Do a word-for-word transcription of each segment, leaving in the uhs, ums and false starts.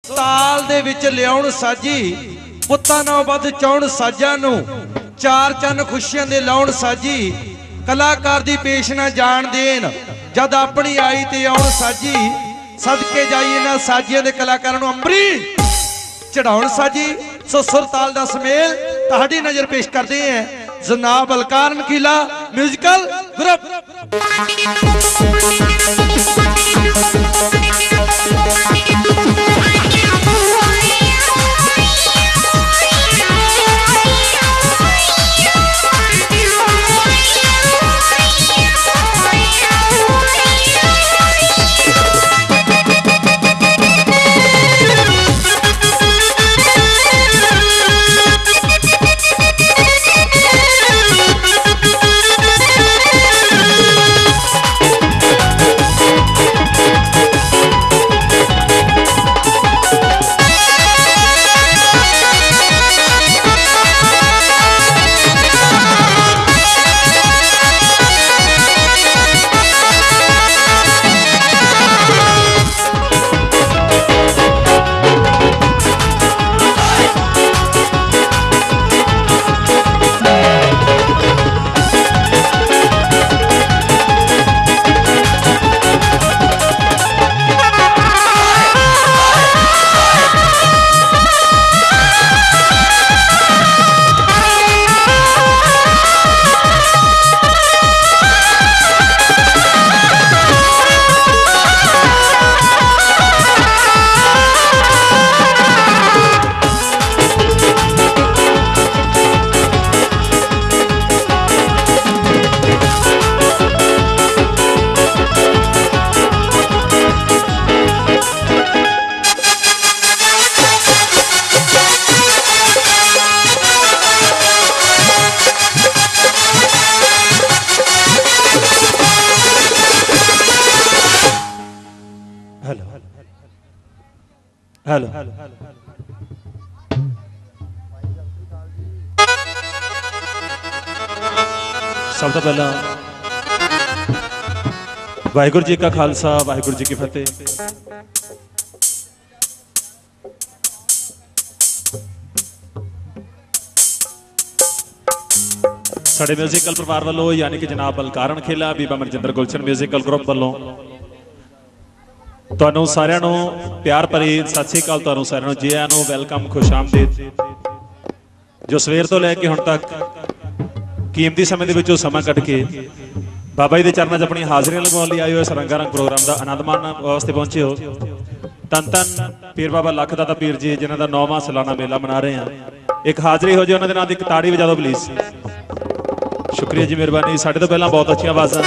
ताल दे विच लियाउण साजी पुत्तां नालों वध चाउण साजां नूं चार चन्न खुशियां दे लाउण साजी कलाकार दी पेश ना जान देन जद अपनी आई ते आउण साजी सदके जाइए ना साजियां दे कलाकारां नूं अंबरी चढ़ाउण साजी। सो सुर ताल दा समेल तुहाडी नजर पेश करते हैं जनाब Balkar Nakila musical group. Hello सब तो पहला वाहिगुरू जी का खालसा वाहिगुरू जी की फतेह। साडे म्यूजिकल परिवार वालों यानी कि जनाब बलकार नकीला बीबा मनजिंदर गुलशन म्यूजिकल ग्रुप वालों तुहानू सारिਆਂ ਨੂੰ प्यार भरी सत श्री अकाल। तुहानू सारिਆਂ ਨੂੰ जी आयां ਨੂੰ वैलकम खुश आमदीद। जो सवेर तो लैके हुण तक कीमती समय दे विचों समा कढ के बाबा जी के चरणों च अपनी हाज़रियां लगवाउण लई आए हो इस रंगारंग प्रोग्राम का आनंद माणन वास्ते पहुंचे हो। धन धन पीर बाबा लख दाता पीर जी जिन्हां दा नौवां सालाना मेला मना रहे हैं। एक हाज़री हो जाए उन्हां दे नाल दी इक ताड़ी वजा दो प्लीज़। शुक्रिया जी मेहरबानी। साडे तो पहलां बहुत अच्छी आवाज़ां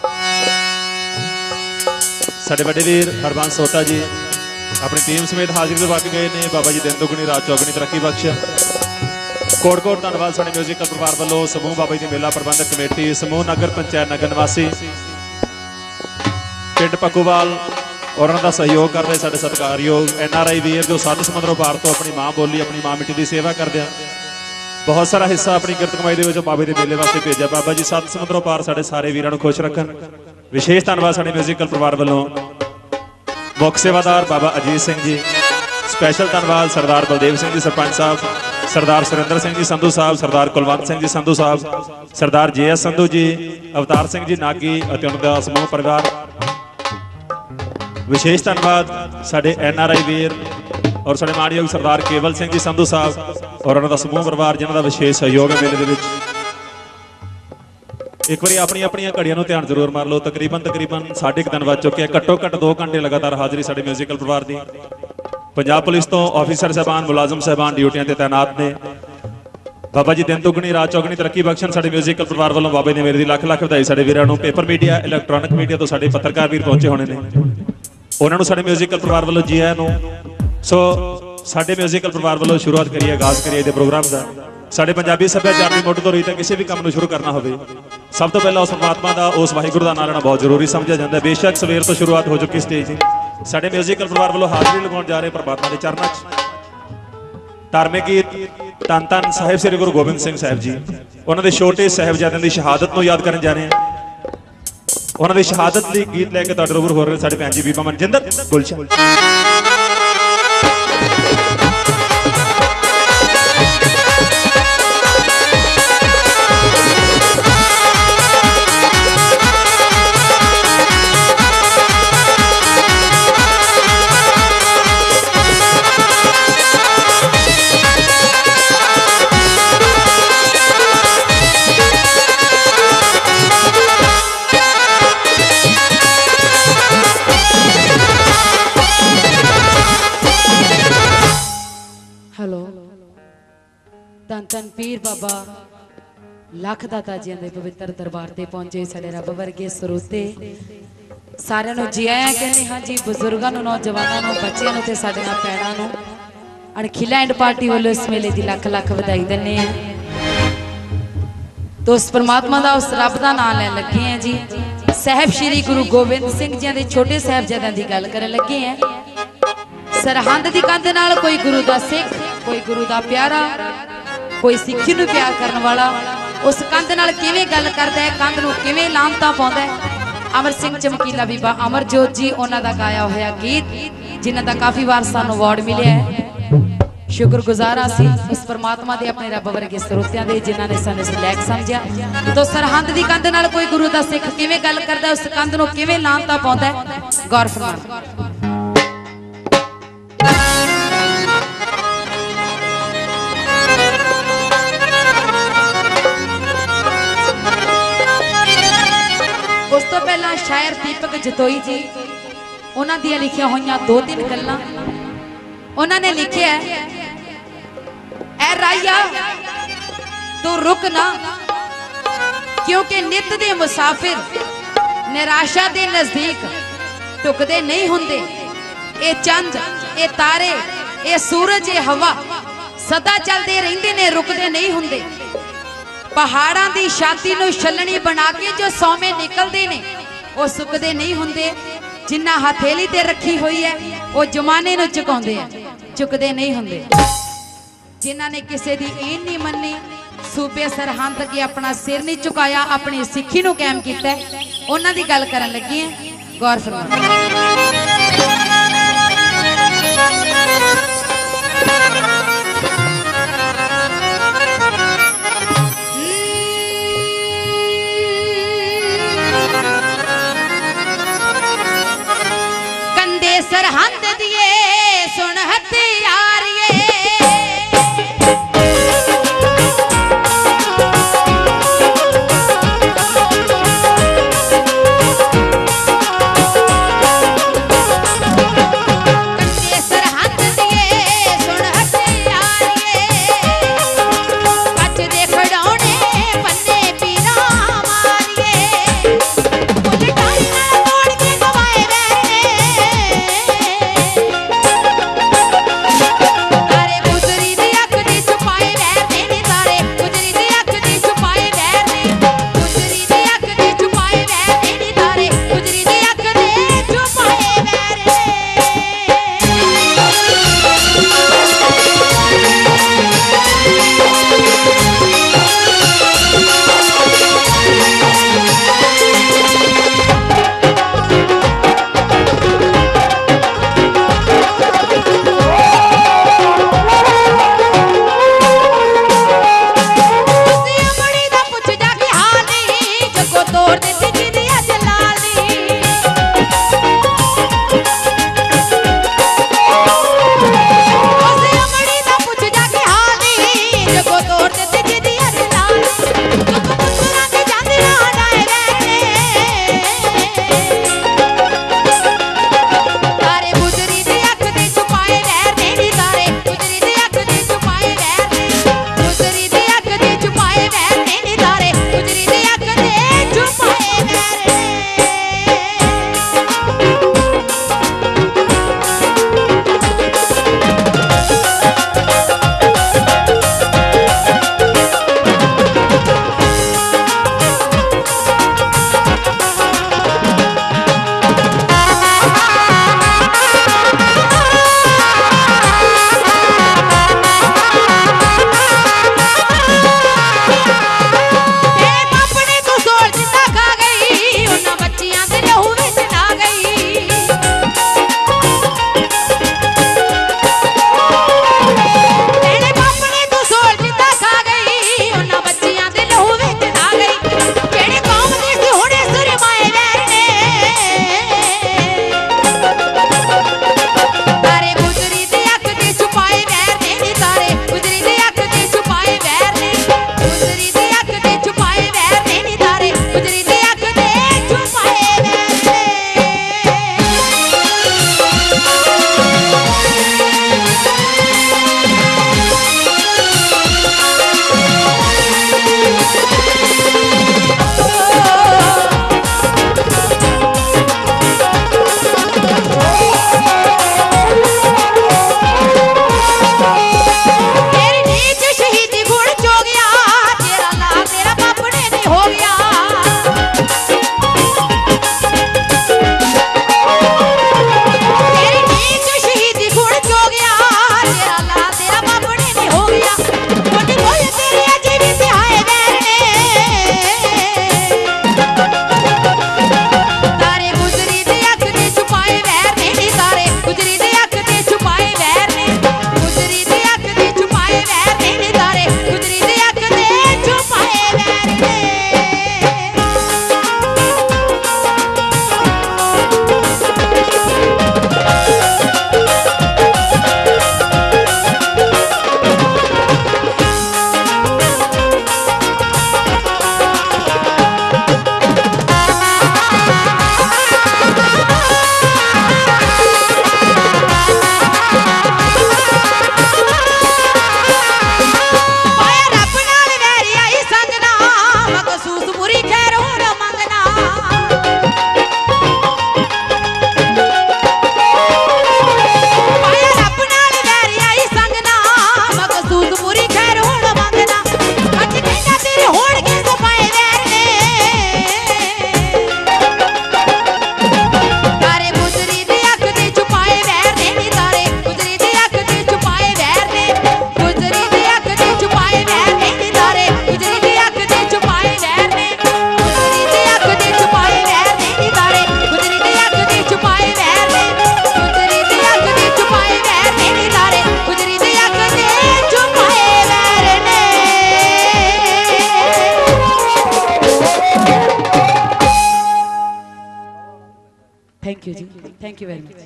साडे बड़े वीर हरबंस सोता जी अपनी टीम समेत हाजिरी लगा के गए ने। बाबा जी दिन दुगनी रात चौगनी तरक्की बख्श। कोट कोट धन्यवाद साडे म्यूजिकल परिवार वालों समूह बाबा जी मेला प्रबंधक कमेटी समूह नगर पंचायत नगर निवासी पिंड पक्कूवाल और उन्होंने सहयोग कर रहे साडे सत्कारयोग एन आर आई वीर जो सत्त समुद्रों पार तो अपनी माँ बोली अपनी माँ मिट्टी की सेवा करते हैं। बहुत सारा हिस्सा अपनी किरत कमाई के बाबे के मेले वास्ते भेजा। बाबा जी सत्त समुद्रों पार साडे सारे वीरों को खुश रखन। विशेष धन्यवाद साडे म्यूजिकल परिवार वालों मुख सेवादार बाबा अजीत सिंह जी। स्पैशल धन्यवाद सरदार बलदेव सिंह जी सरपंच साहब सरदार सुरेंद्र सिंह जी संधू साहब सरदार कुलवंत सिंह जी संधू साहब सरदार जे एस संधू जी अवतार सिंह जी नागी और उनका समूह परिवार। विशेष धन्यवाद साडे एन आर आई वीर और साडे माणयोग सरदार केवल सिंह जी संधू साहब और उन्होंने समूह परिवार जिन्हों का विशेष सहयोग है मेले के। एक बार अपनी अपन घड़ियों ध्यान जरूर मार लो। तकरीबन तकरीबन साढ़े एक दिन बज चुके हैं। घट्टो घट्ट दो घंटे लगातार हाजिरी साडे म्यूजिकल परिवार की। पंजाब पुलिस तो ऑफिसर साहबान मुलाजम साहबान ड्यूटियां ते तैनात ने। बाबा जी दिन दुगनी रात चौगनी तरक्की बख्शन। साडे म्यूजिकल परिवार वालों बाबे ने मेरे दी लख लख बधाई। साडे वीरां नूं पेपर मीडिया इलैक्ट्रॉनिक मीडिया तो साडे पत्रकार वीर पहुंचे होने ने उन्होंने साडे म्यूजिकल परिवार वालों जी आयां नूं। सो साडे म्यूजिकल परिवार वालों शुरुआत करिए आगाज करिए इहदे प्रोग्राम का। साडे पंजाबी सभ्याचार की मुੱਢ ਤੋਂ रीत किसी भी काम शुरू करना हो सब तो पहला उस परमात्मा का उस वाहिगुरू का नाम लेना बहुत जरूरी समझा जाता है। बेशक सवेर तो शुरुआत हो चुकी स्टेज की। साडे म्यूजिकल परिवार वालों हाजिरी लगाउण जा रहे परमात्मा के चरणों च धार्मिक गीत धन धन साहिब श्री गुरु गोबिंद सिंह साहब जी उन्होंने छोटे साहिबजादों की शहादत को याद करन जा रहे हैं। उन्होंने शहादत की गीत लैके तुहाडे रूबरू हो रहे साडे भैन जी बीबा मनजिंदर गुलशन। धन धन पीर बाबा लख दाता जी के पवित्र दरबार से पहुंचे साडे रब वर्गे सरोते सारिਆਂ ਨੂੰ जी आया कहने हाँ जी बुजुर्गों ਨੂੰ नौजवानों ਨੂੰ ਬੱਚਿਆਂ ਨੂੰ ਤੇ ਸਾਡੀਆਂ ਭੈਣਾਂ ਨੂੰ ਅਣਖੀਲਾ ਐਂਡ ਪਾਰਟੀ ਵੱਲੋਂ ਇਸ ਮੇਲੇ ਦੀ ਲੱਖ ਲੱਖ ਵਧਾਈ ਦਿੰਨੇ ਆ। तो उस परमात्मा का उस रब का नाम लैन लगे हैं जी। साहब श्री गुरु गोबिंद सिंह जी के छोटे साहबजादों की गल करन लगे हैं। सरहंद की कंध नाल कोई गुरु का सिख कोई गुरु का प्यारा कोई सिक्खी नूं प्यार करने वाला उस कंध नाल किवें गल करदा है कंध नूं किवें लामता पाउंदा है। अमर सिंह चमकीला बीबा अमरजोत जी उन्हां दा गाया होया गीत जिन्हां दा काफ़ी वार सानूं अवार्ड मिले है। शुक्रगुजार असी उस परमात्मा दे अपने रब वर्गे स्रोतियां दे जिन्हां ने सानूं लैक समझिया। तो सरहंद दी कंध नाल कोई गुरु दा सिख किवें गल करदा उस कंध नूं किवें लामता पाउंदा है। गौर फरमा उस तो पहला शायर दीपक जतोई जी उन्हां दी लिखिया होईयां दो तीन गल्लां उन्होंने लिखिया ऐ राया तू रुक ना क्योंकि नित दे मुसाफिर निराशा दे नजदीक टुकदे नहीं हुंदे। ए चंद ए तारे ए सूरज ए हवा सदा चलते रहिंदे ने रुकदे नहीं हुंदे। पहाड़ां दी छाती नूं छलनी बना के जो सौमे निकलदे ने वो सुकदे नहीं हुंदे। जिन्ना हथेली ते रखी हुई है वो जमाने नूं चुकाउंदे हैं चुकदे नहीं हुंदे। जिन्हां ने किसी दी ईन नहीं मन्नी सूबे सरहंद के अपना सिर नहीं झुकाया अपनी सिक्खी नूं कायम कीता उन्हां दी गल करन लगी है। गौर फरमा कंदे सरहंद दिए सुन हथियारिए थैंक यू वेरी मच।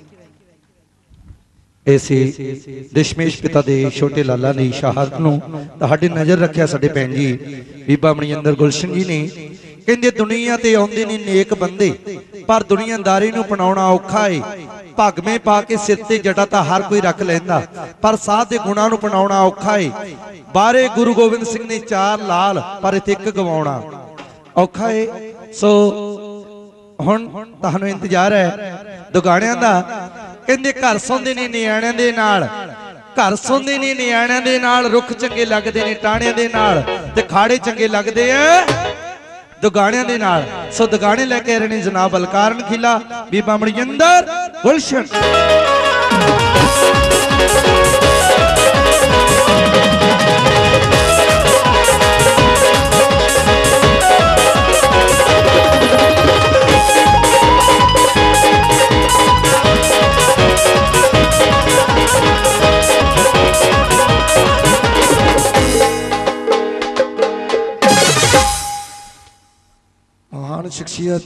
ऐसे दशमेश पिता दे छोटे लाला दी शहादत नूं तुहाडे नज़र रखिया साडे भैन जी बीबा मणिंदर गुलशन जी ने कहंदे दुनिया ते आउंदे ने नेक बंदे पर दुनियादारी नूं अपनाउणा औखा है। भगमे पा के सिर ते जटा तां हर कोई रख लैंदा पर साध दे गुणां नूं अपनाउणा औखा है। बारे गुरु गोबिंद सिंह ने चार लाल पर इत्थे इक गवाउणा औखा है। सो हुण तुहानूं इंतजार है दुगाणियां दा। कहंदे घर सौंदे ने नियाणियां दे नाल, घर सौंदे ने नियाणियां दे नाल, रुख चंगे लगदे ने टाणियां दे नाल ते खाड़े चंगे लगदे आ दुगाणियां दे नाल। सो दुगाणे लेके आ रहे ने जनाब अलकारण खिला बीबा मणिंदर गुलशन। महान शख्सियत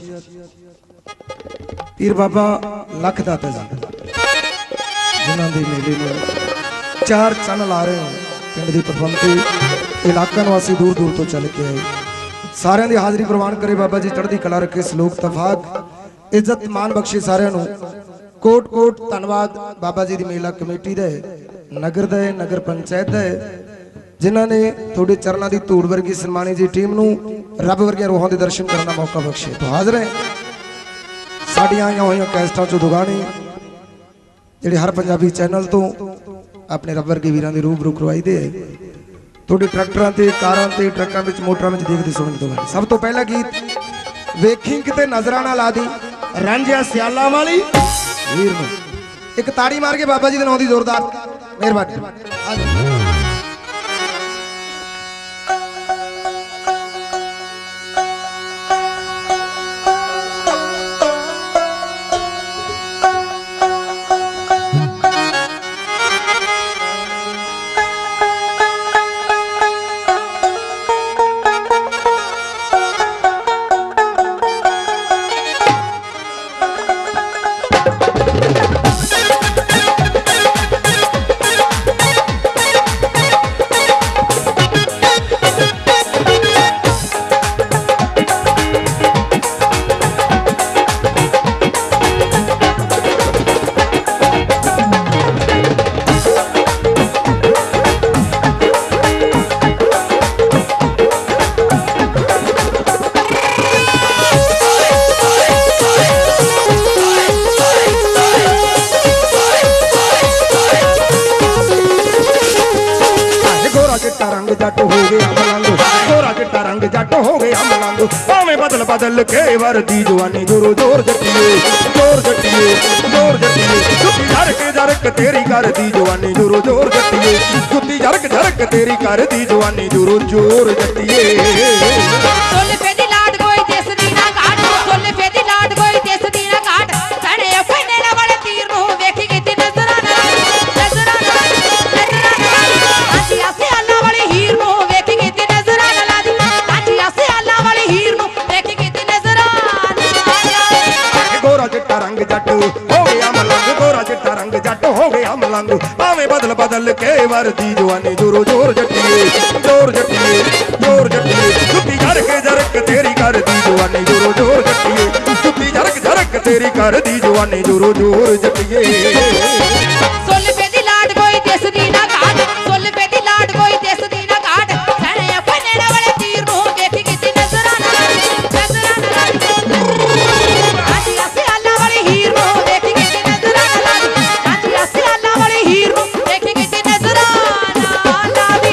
पीर बाबा लख दाता जी जिन्होंने मेले में चार चन ला रहे हैं। पिंड की पखवंती इलाका निवासी दूर दूर तो चल के आए सारिਆਂ ਦੀ हाजिरी प्रवान करे। बाबा जी चढ़ती कला रखे सलूक तफाक इज्जत मान बख्शे सारिਆਂ ਨੂੰ। कोट कोट धन्यवाद बाबा जी की मेला कमेटी का नगर का नगर पंचायत का जिन्होंने थोड़े चरणों की धूड़ वर्गी सन्मानी जी टीम नूं रब वर्गिया रूहां दे दर्शन करने का मौका बख्शे। तो हाजिर है साड़ियां आईयां होईयां कैसटां चों दुगाने जिहड़े हर पंजाबी चैनल तो अपने रब वर्गे वीरां दे रूबरू करवाई दे थोड़े ट्रैक्टरां ते कारां ते ट्रकां विच मोटरां विच देखदे सुणन तो बाद। सब तो पहला गीत वेखी किते नजरां ना ला दी रांझिया सियाला वाली वीर नूं एक ताड़ी मार के बाबा जी दे नाम दी जोरदार मेहरबानी। बदल बदल के वर्दी जवानी जोरो जोर जटिए जोर जटिए जोर जटिए जुत्ती झरक झरक तेरी कर दी जवानी जोरो जोर जटिए जुत्ती झरक झरक तेरी कर दी जवानी जोरो जोर जटिए। सोले पे दी लाड कोई देस दी ना काट सोले पे दी लाड कोई देस दी ना काट सने फने ना वाले तीर नो देखी गई ती नजरा ना नजरा ना नजरा ना आजी आसे अल्लाह वाली हीर नो देखी गई ती नजरा ना लादी आजी आसे अल्लाह वाली हीर नो गोरा चिट्टा रंग जट हो गया मलंग गोरा चिट्टा रंग जट हो गया मलंग भावे बदल बदल के वर्दी जवानी जोरो जोर जटिए जोर जटिए जोर जटिए जुत्ती झरक झरक तेरी कर दी जवानी जोरो जोर जटिए जुत्ती झरक झरक तेरी कर दी जवानी जोरो जोर जटिए। सोले पे दी लाड कोई देस दी ना काट सोले पे दी लाड कोई देस दी ना काट सने फने ना वाले तीर नो देखी किती नजरा ना नजरा ना आजी आसे अल्लाह वाली हीर नो देखी किती नजरा ना आजी आसे अल्लाह वाली हीर नो देखी किती नजरा ना लावी।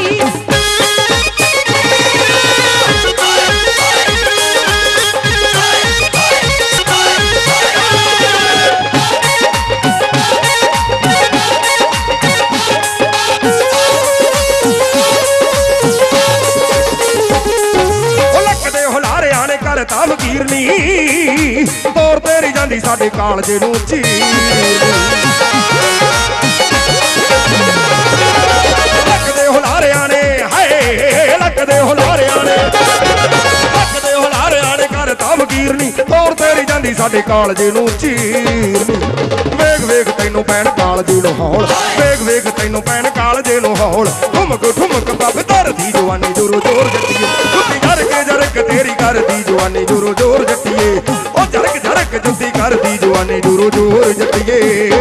ताम कीरनी तौर तेरी जांदी साडे कालजे नूं चीर लगदे हुलारियां ने हाय लगदे हुलारियां ने लगदे हुलारियां ने कर ताम कीरनी तौर तेरी जांदी साडे कालजे नूं चीर वेग वेग तैनूं पैण कालजे नूं हौल वेग वेग तैनूं पैण कालजे नूं हौल ठुमक ठुमक पग धरदी जवानी जोरो जोर जट्टिए जुत्ती झरक झरक तेरी करदी जवानी जोरो जोर जट्टिए ओ झरक झरक जुत्ती करदी जवानी जोरो जोर जट्टिए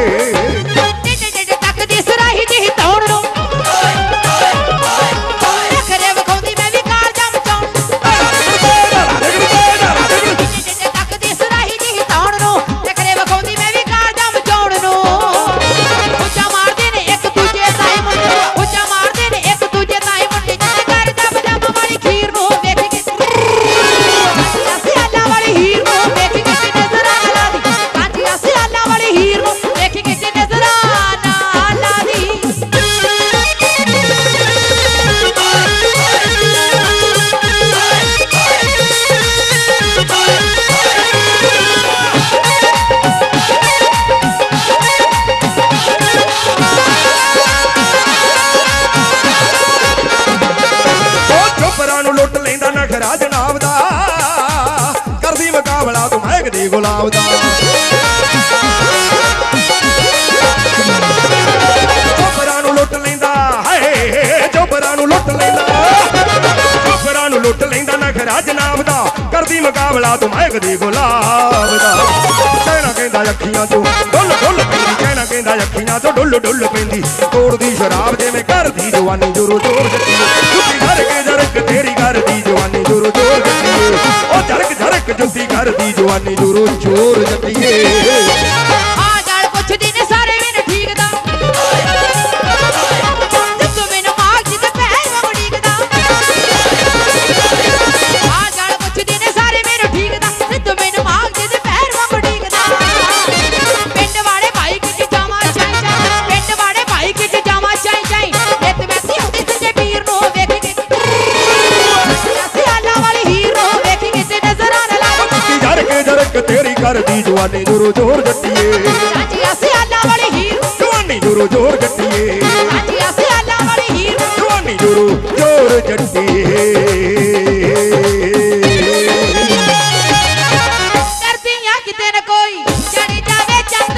गुलाब दा चोपरा नूं लुट लैंदा हाय चोपरा नूं लुट लैंदा चोपरा नूं लुट लैंदा नखरा जनाब दा करदी मुकाबला तू महकदी गुलाब दा कहना कहंदा अखियां चों डुल डुल पैंदी कहना कहंदा अखियां चों डुल डुल पैंदी तोड़दी शराब जिवें करदी जवानी जोरो जोर जट्टी जुत्ती झरक झरक तेरी करदी जवानी जोरो जोर जट्टी ओ झरक झरक जुत्ती करदी जवानी जोरो जोर जट्टिए आ गल पुछदी ने सारे मैनू ठीक दा तू मैनू माग जिते पैर मंगड़ी दा आ गल पुछदी ने सारे मैनू ठीक दा तू मैनू माग जिते पैर मंगड़ी दा पिंड वाले भाई किते जावा चाई चाई पिंड वाले भाई किते जावा चाई चाई इत वैसी हुंदी संजे पीर नूं वेख के सियाला वाली हीर नूं वेख के ते नजर आने लग झरक झरक तेरी करदी जवानी जोरो जोर जट्टिए राजिया सियाला वाली हीर जवानी जोरो जोर जट्टिए राजिया सियाला वाली हीर जवानी जोरो जोर जट्टिए करदियां किते न कोई चढ़ी जावे चंद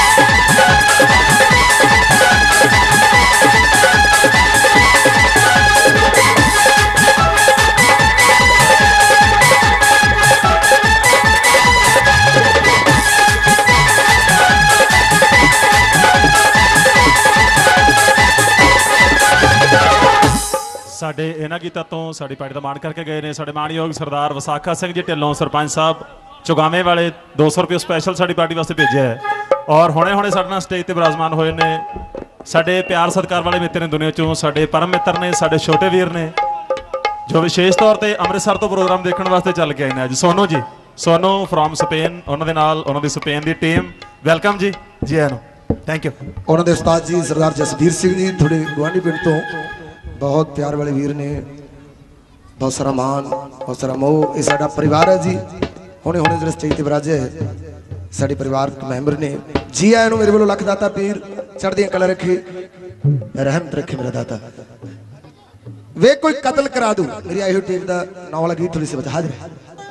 ਸਾਡੇ ਇਹਨਾਂ ਗੀਤਾਂ ਤੋਂ ਸਾਡੀ ਪਾਰਟੀ ਦਾ ਮਾਣ ਕਰਕੇ ਗਏ ਨੇ ਸਾਡੇ ਮਾਣਯੋਗ ਸਰਦਾਰ ਵਿਸਾਖਾ ਸਿੰਘ ਜੀ ਢਿੱਲੋਂ ਸਰਪੰਚ ਸਾਹਿਬ ਚੁਗਾਵੇਂ ਵਾਲੇ ਦੋ ਸੌ ਰੁਪਏ ਸਪੈਸ਼ਲ ਸਾਡੀ ਪਾਰਟੀ ਵਾਸਤੇ ਭੇਜਿਆ ਹੈ ਔਰ ਹੁਣੇ ਹੁਣੇ ਸਾਡੇ ਨਾਲ ਸਟੇਜ ਤੇ ਬਿਰਾਜਮਾਨ ਹੋਏ ਨੇ ਸਾਡੇ ਪਿਆਰ ਸਤਿਕਾਰ ਵਾਲੇ ਮਿੱਤਰ ਨੇ ਦੁਨੀਆ ਚੋਂ ਸਾਡੇ ਪਰਮ ਮਿੱਤਰ ਨੇ ਸਾਡੇ ਛੋਟੇ ਵੀਰ ਨੇ ਜੋ ਵਿਸ਼ੇਸ਼ ਤੌਰ ਤੇ ਅੰਮ੍ਰਿਤਸਰ ਤੋਂ ਪ੍ਰੋਗਰਾਮ ਦੇਖਣ ਵਾਸਤੇ ਚੱਲ ਕੇ ਆਏ ਨੇ ਅੱਜ ਸੋਨੂ ਜੀ ਸੋਨੂ ਫਰੋਮ ਸਪੇਨ ਉਹਨਾਂ ਦੇ ਨਾਲ ਉਹਨਾਂ ਦੀ ਸਪੇਨ ਦੀ ਟੀਮ ਵੈਲਕਮ ਜੀ ਜੀ ਆਇਆਂ ਨੂੰ ਥੈਂਕ ਯੂ ਉਹਨਾਂ ਦੇ ਉਸਤਾਦ ਜੀ ਸਰਦਾਰ ਜਸਬੀਰ ਸਿੰਘ ਜੀ ਥੋੜੇ ਗੁਆਂਢੀ ਪਿੰਡ ਤੋਂ बहुत प्यार वाले वीर ने बहुत सारा मान बहुत सारा मोह ये साडा परिवार है जी हुणे हुणे जो स्टेज ते विराजे साडे परिवार मैंबर ने जी आए मेरे वालों लख दाता पीर चढ़दियां कला रखे रहमत रखे मेरा दाता वे कोई कत्ल करा दूं मेरी आई हुई टीम का नौ वाला गीत थोड़ी सी बता हाजिर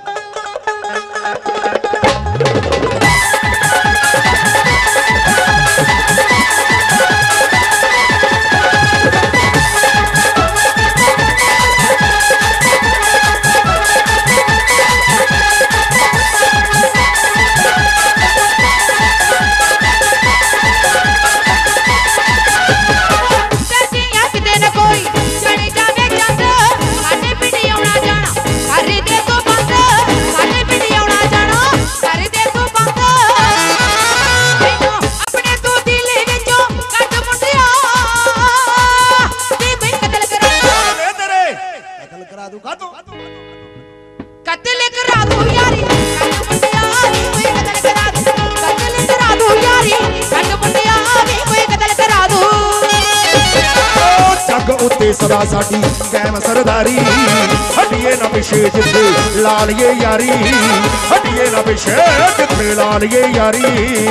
सदा साडी कैम सरदारी हटिए ना पिछे जिथे लालिए यारी हटिए ना पिछे जिथे लालिए यारी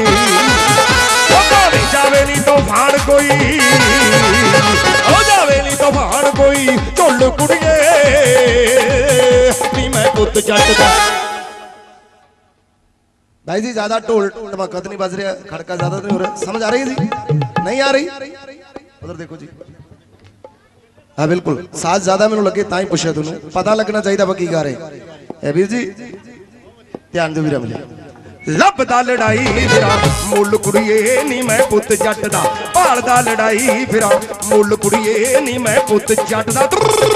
जावे जावे नी तूफान कोई हो जावे नी तूफान कोई झुल कुड़िए नी मैं पुत जट दा भाई जी ज्यादा ढोल ढमाका तो नहीं बज रहा, खड़का ज्यादा तो नहीं हो रहा, समझ आ रही है जी? नहीं आ रही? उधर देखो जी। हाँ बिल्कुल, साज ज्यादा मैनू लगे तां ही पुछया तुहानू, पता लगना चाहिए बाकी गा रहे है वीर जी। ध्यान दो वीरा मेरे। ਲੱਭਦਾ ਲੜਾਈ ਫਿਰਾਂ ਮੁੱਲ ਕੁੜੀਏ ਨੀ ਮੈਂ ਪੁੱਤ ਜੱਟ ਦਾ, ਭਾਲਦਾ ਲੜਾਈ ਫਿਰਾਂ ਮੁੱਲ ਕੁੜੀਏ ਨੀ ਮੈਂ ਪੁੱਤ ਜੱਟ ਦਾ।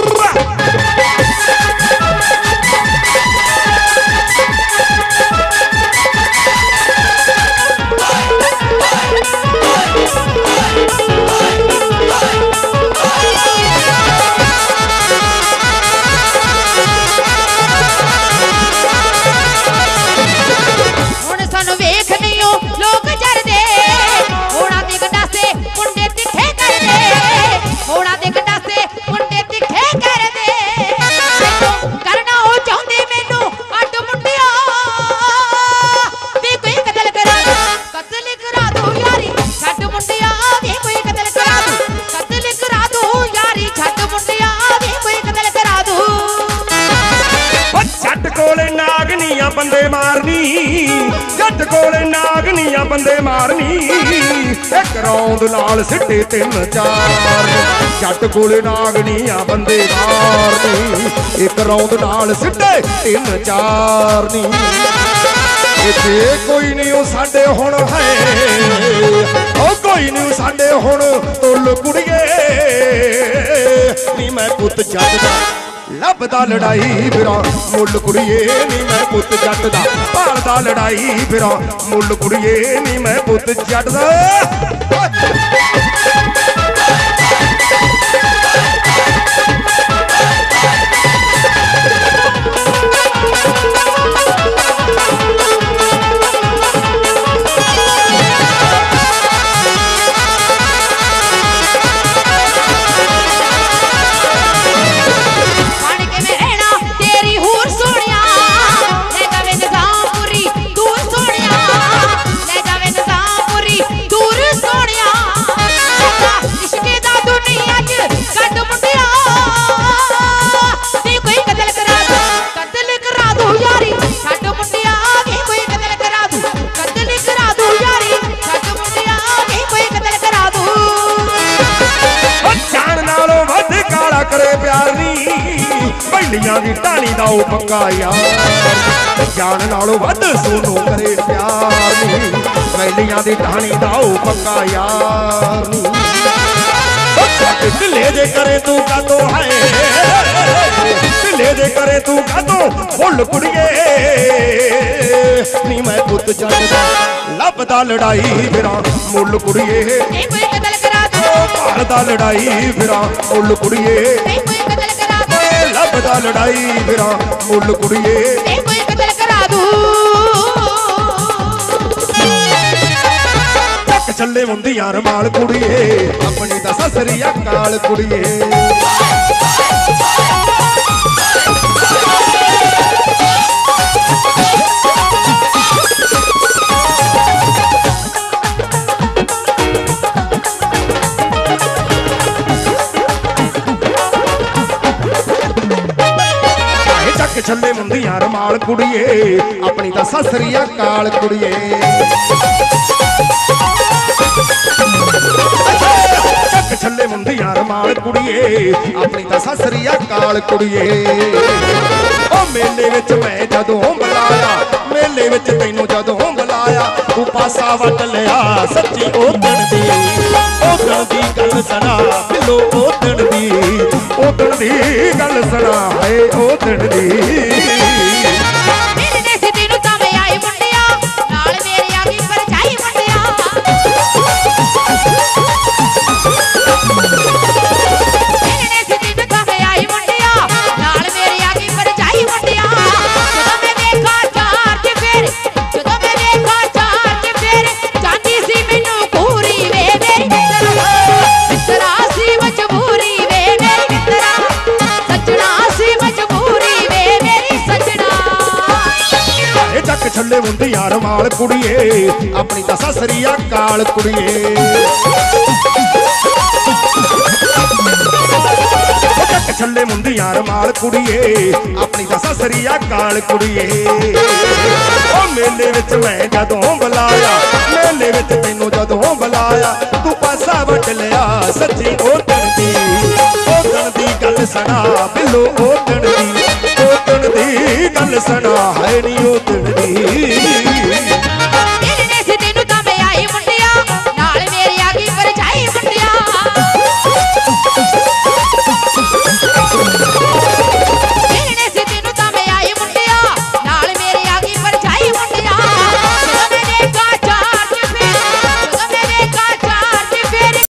ਬੰਦੇ ਮਾਰਨੀ ਜੱਟ ਕੋਲੇ ਨਾਗਨੀਆਂ ਬੰਦੇ ਮਾਰਨੀ, ਇੱਕ ਰੌਂਦ ਨਾਲ ਸਿੱਟੇ ਤਿੰਨ ਚਾਰ। ਜੱਟ ਕੋਲੇ ਨਾਗਨੀਆਂ ਬੰਦੇ ਮਾਰਨੀ, ਇੱਕ ਰੌਂਦ ਨਾਲ ਸਿੱਟੇ ਤਿੰਨ ਚਾਰ ਨੀ। ਇੱਥੇ ਕੋਈ ਨਹੀਂ ਉਹ ਸਾਡੇ ਹੁਣ ਹੈ, ਉਹ ਕੋਈ ਨਹੀਂ ਸਾਡੇ ਹੁਣ ਤੁੱਲ ਕੁੜੀਏ ਨੀ ਮੈਂ ਪੁੱਤ ਜੱਟ ਦਾ। ਲੱਭਦਾ ਲੜਾਈ ਫਿਰਾਂ ਮੁੱਲ ਕੁੜੀਏ ਨੀ ਮੈਂ ਪੁੱਤ ਜੱਟ ਦਾ, ਭਾਲਦਾ ਲੜਾਈ ਫਿਰਾਂ ਮੁੱਲ ਕੁੜੀਏ ਨੀ ਮੈਂ ਪੁੱਤ ਜੱਟ ਦਾ। ਪਹਿਲੀਆਂ ਦੀ ਢਾਣੀ ਦਾ ਉਹ ਪੱਕਾ ਯਾਰ, ਜਾਨ ਨਾਲੋਂ ਵੱਧ ਸੋਨੂੰ ਕਰੇ ਪਿਆਰ ਨੀ। ਪਹਿਲੀਆਂ ਦੀ ਢਾਣੀ ਦਾ ਉਹ ਪੱਕਾ ਯਾਰ ਨੀ। ਢਿੱਲੇ ਜੇ ਕਰੇ ਤੂੰ ਕਾਤੋਂ ਹੈ, ਢਿੱਲੇ ਜੇ ਕਰੇ ਤੂੰ ਕਾਤੋਂ ਫੁੱਲ ਕੁੜੀਏ ਨੀ ਮੈਂ ਪੁੱਤ ਜੱਟ ਦਾ। ਲੱਭਦਾ ਲੜਾਈ ਫਿਰਾਂ ਮੁੱਲ ਕੁੜੀਏ ਨੀ ਕੋਈ ਕਤਲ ਕਰਾ ਦੋ, ਭਾਲਦਾ ਲੜਾਈ ਫਿਰਾਂ ਮੁੱਲ ਕੁੜੀਏ ਨੀ ਕੋਈ ਕਤਲ ਕਰਾ ਦੋ, ਲੱਭਦਾ ਲੜਾਈ ਫਿਰਾਂ ਮੁੱਲ ਕੁੜੀਏ ਨੀ ਕੋਈ ਕਤਲ ਕਰਾ ਦੂ। ਚੱਕ ਚੱਲੇ ਮੁੰਦੀਆਂ ਰਮਾਲ ਕੁੜੀਏ ਆਪਣੀ ਤਾਂ ਸਸਰੀ ਅਕਾਲ ਕੁੜੀਏ। ਛੱਲੇ ਮੁੰਦੀਆਂ ਰਮਾਲ ਕੁੜੀਏ ਆਪਣੀ ਤਾਂ ਸਸਰੀ ਅਕਾਲ ਕੁੜੀਏ। ਚੱਕ ਛੱਲੇ ਮੁੰਦੀਆਂ ਰਮਾਲ ਕੁੜੀਏ ਆਪਣੀ ਤਾਂ ਸਸਰੀ ਅਕਾਲ ਕੁੜੀਏ। ਉਹ ਮੇਲੇ ਵਿੱਚ ਮੈਂ ਜਦੋਂ ਬੁਲਾਇਆ, ਮੇਲੇ ਵਿੱਚ ਤੈਨੂੰ ਜਦੋਂ ਬੁਲਾਇਆ, ਤੂੰ ਪਾਸਾ ਵੱਟ ਲਿਆ ਸੱਚੀ ਓਦਣ ਦੀ, ਓਦਣ ਦੀ ਗੱਲ ਸੁਣਾ ਬਿੱਲੋ ਓਦਣ ਦੀ, ਓਦਣ ਦੀ ਗੱਲ ਸੁਣਾ ਹੈ ਓਦਣ ਦੀ। ਛੱਲੇ ਮੁੰਦੀਆਂ ਰਮਾਲ ਕੁੜੀਏ ਆਪਣੀ ਤਾਂ ਸਸਰੀ ਅਕਾਲ ਕੁੜੀਏ। ਚੱਕ ਛੱਲੇ ਮੁੰਦੀ ਪੈਂਦੀਆਂ ਰਮਾਲ ਕੁੜੀਏ ਆਪਣੀ ਦਾ ਸਸਰੀ ਅਕਾਲ ਕੁੜੀਏ ਓ ਮੇਲੇ ਵਿੱਚ ਮੈਂ ਜਦੋਂ ਬੁਲਾਇਆ ਮੇਲੇ ਵਿੱਚ ਤੈਨੂੰ ਜਦੋਂ ਬੁਲਾਇਆ ਤੂੰ ਪਾਸਾ ਵਟ ਲਿਆ ਸੱਚੀ ਓਦਣ ਦੀ ਓਦਣ ਦੀ ਗੱਲ ਸੁਣਾ ਬਿੱਲੋ ਓਦਣ ਦੀ ਓਦਣ ਦੀ ਗੱਲ ਸੁਣਾ ਹੈ ਨੀ ਓਦਣ ਦੀ